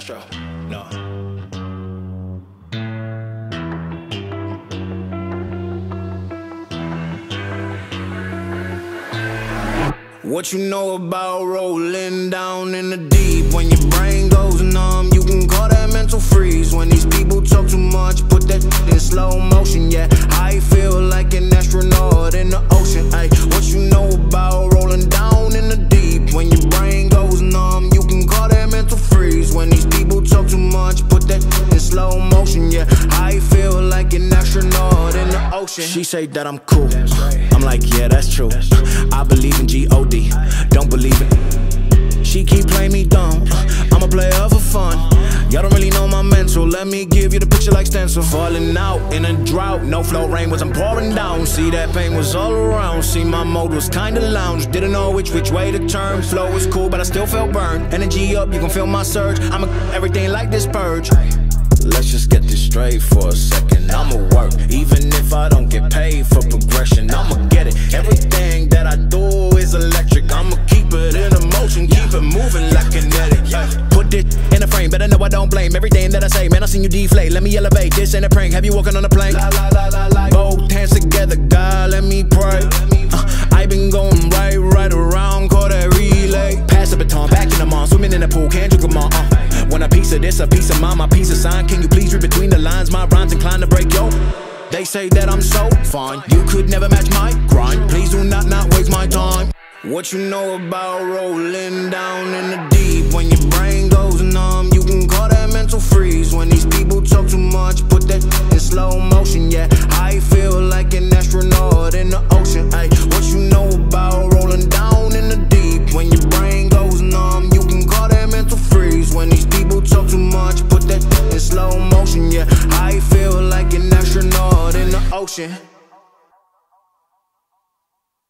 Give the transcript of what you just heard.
Castro, no. What you know about rolling down in the deep? When your brain goes numb, you can call that mental freeze. When these people talk too much, put that in slow motion. Yeah, I feel like an astronaut in the ocean. Ay, what you know about rolling down in the deep? When your brain goes numb, you can call that mental freeze. When these people talk too much, put that in slow motion. Yeah, I feel like an astronaut in the ocean. She say that I'm cool, I'm like, yeah, that's true. I believe in G-O-D, don't believe it. She keep playing me dumb, I'm a player for fun. Y'all don't really know my mental, let me give you the picture like stencil. Falling out in a drought, no flow, rain wasn't pouring down. See, that pain was all around, see, my mode was kinda lounge. Didn't know which way to turn, flow was cool but I still felt burned. Energy up, you can feel my surge, I'ma everything like this purge. Let's just get this straight for a second, I'ma work, even if I don't get paid for progression, I'ma get it. Everything that I do is electric, I'ma keep it in motion, keep it moving like kinetic. Put it in a frame, better know I don't blame everything that I say, man, I seen you deflate. Let me elevate, this ain't a prank, have you walking on a plane? Both hands together, God, let me pray. I been going right around, call that relay. Pass the baton, back in the mall, swimming in the pool, can't drink them all. Want a piece of this, a piece of mine, my piece of sign. Can you please read between the lines? My rhymes inclined to break yo. They say that I'm so fine, you could never match my grind. Please do not waste my time. What you know about rolling down in the deep? When your brain goes numb, you can call that mental freeze. When these people talk too much, put that in slow motion. Yeah, I feel like an astronaut in the ocean. Ay, what you know about rolling down in the deep? When your brain goes numb, you can call that mental freeze. When these people talk too much, put that in slow motion. Yeah, I feel like an astronaut in the ocean.